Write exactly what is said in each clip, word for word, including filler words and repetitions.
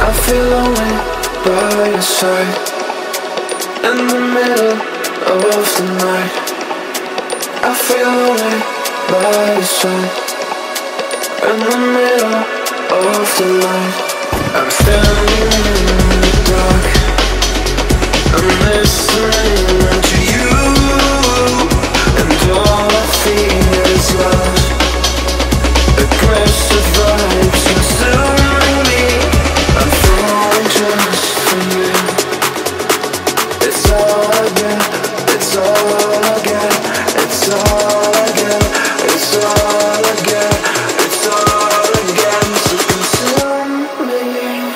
I feel lonely by your side, in the middle of the night. I feel lonely by your side, in the middle of the night. I'm standing in the dark, I'm listening to you, and all I feel is love. Aggressive vibes consuming me. I'm falling just for you. It's all I get, it's all I get, it's all I get, it's all I get, it's all I get. So consume me.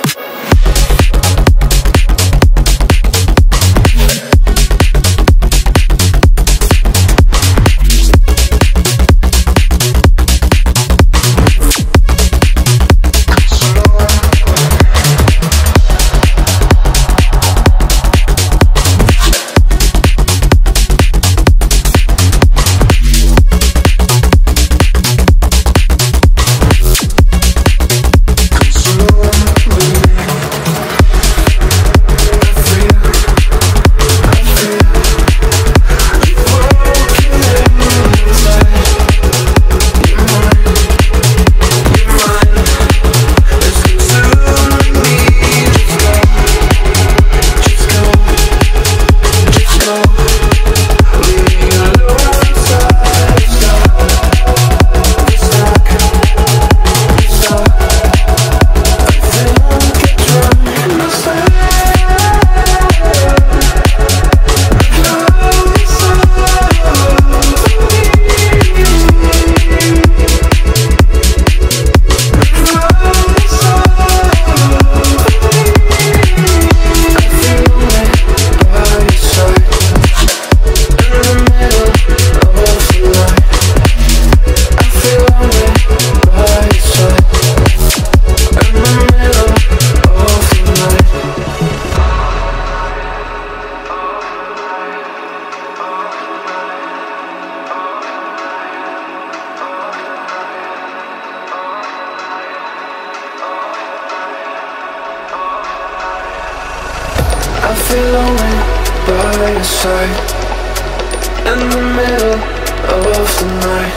I feel lonely by your side, in the middle of the night.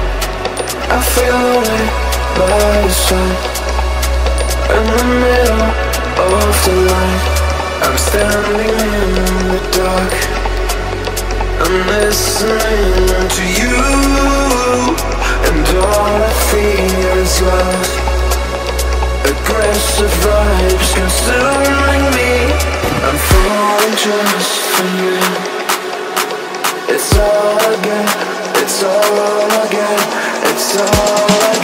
I feel lonely by your side, in the middle of the night. I'm standing in the dark, I'm listening to you, and all I feel is love. Aggressive vibes consuming me. I'm falling just for you. It's all I get, it's all I get, it's all I get.